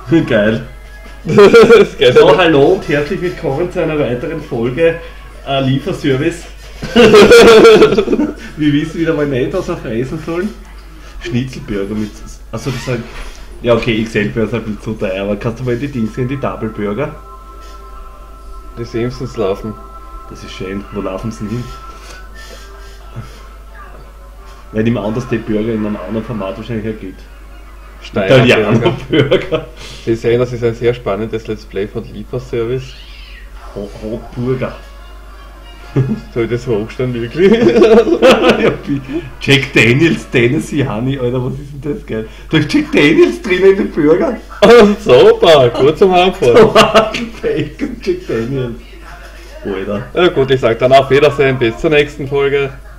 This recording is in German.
Geil. Das geht So, ja. hallo und herzlich willkommen zu einer weiteren Folge Lieferservice. Wir wissen wieder mal nicht, was wir fressen sollen. Schnitzelburger mit. Also das halt. Ja okay, XL-Burger ist ein bisschen zu teuer, aber kannst du mal die Dings sehen, die Double Burger? Die Simpsons laufen. Das ist schön. Wo laufen sie hin? Weil im anders der Burger in einem anderen Format wahrscheinlich ergeht. Italiano Burger. Sie sehen, das ist ein sehr spannendes Let's Play von Lieferservice. Hotburger. Soll das hochstehen, wirklich? Jack Daniels Tennessee Honey, Alter, was ist denn das geil? Da ist Jack Daniels drin in den Burger. Super, gut zum Anfang. Bacon, Jack Daniels. Alter. Ja gut, ich sag dann auf Wiedersehen, bis zur nächsten Folge.